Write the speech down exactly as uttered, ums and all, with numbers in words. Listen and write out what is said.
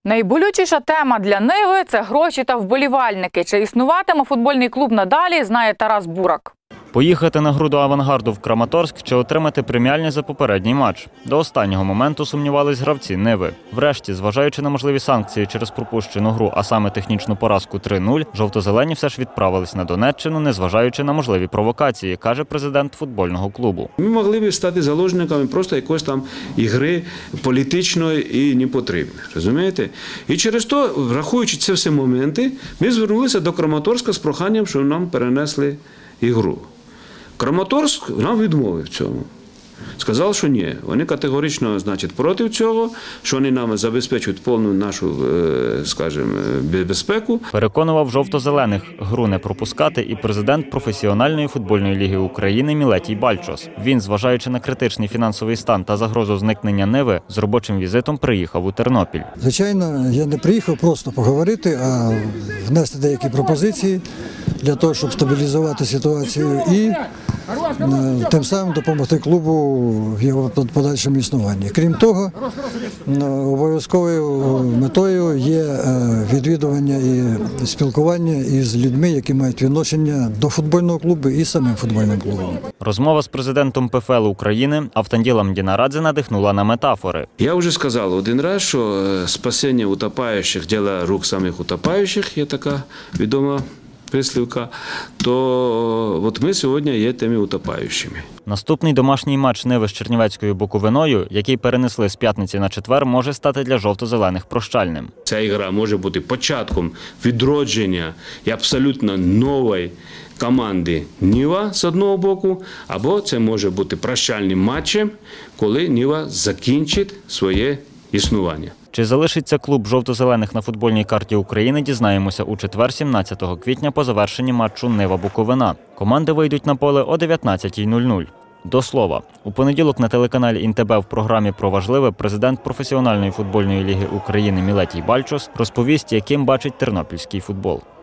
Найболючіша тема для Ниви – це гроші та вболівальники. Чи існуватиме футбольний клуб надалі, знає Тарас Бурак. Поїхати на гру до «Авангарду» в Краматорськ чи отримати преміальні за попередній матч. До останнього моменту сумнівались гравці Ниви. Врешті, зважаючи на можливі санкції через пропущену гру, а саме технічну поразку три нуль, жовто-зелені все ж відправились на Донеччину, незважаючи на можливі провокації, каже президент футбольного клубу. Ми могли б стати заложниками просто якоїсь там ігри політичної і непотрібної, розумієте? І через то, враховуючи ці всі моменти, ми звернулися до Краматорська з проханням, щоб нам перенесли ігру. Краматорськ нам відмовив в цьому. Сказав, що ні. Вони категорично, значить, проти цього, що вони нам забезпечують повну нашу, скажімо, безпеку. Переконував жовто-зелених гру не пропускати і президент професіональної футбольної ліги України Мілетій Бальчос. Він, зважаючи на критичний фінансовий стан та загрозу зникнення Ниви, з робочим візитом приїхав у Тернопіль. Звичайно, я не приїхав просто поговорити, а внести деякі пропозиції для того, щоб стабілізувати ситуацію і тим самим допомогти клубу в його подальшому існуванні. Крім того, обов'язковою метою є відвідування і спілкування із людьми, які мають відношення до футбольного клубу і самим футбольним клубом. Розмова з президентом ПФЛ України Автанділа Мдінарадзе надихнула на метафори. Я вже сказав один раз, що спасіння утопаючих – діло рук самих утопаючих, є така відома прислівка, то от ми сьогодні є тими утопаючими. Наступний домашній матч Ниви з Чернівецькою Буковиною, який перенесли з п'ятниці на четвер, може стати для жовто-зелених прощальним. Ця ігра може бути початком відродження і абсолютно нової команди Ніва з одного боку, або це може бути прощальним матчем, коли Ніва закінчить своє існування. Чи залишиться клуб жовто-зелених на футбольній карті України, дізнаємося у четвер, сімнадцятого квітня, по завершенні матчу Нива-Буковина. Команди вийдуть на поле о дев'ятнадцятій нуль нуль. До слова, у понеділок на телеканалі ІНТБ в програмі «Про важливе» президент професіональної футбольної ліги України Мілетій Бальчос розповість, яким бачить тернопільський футбол.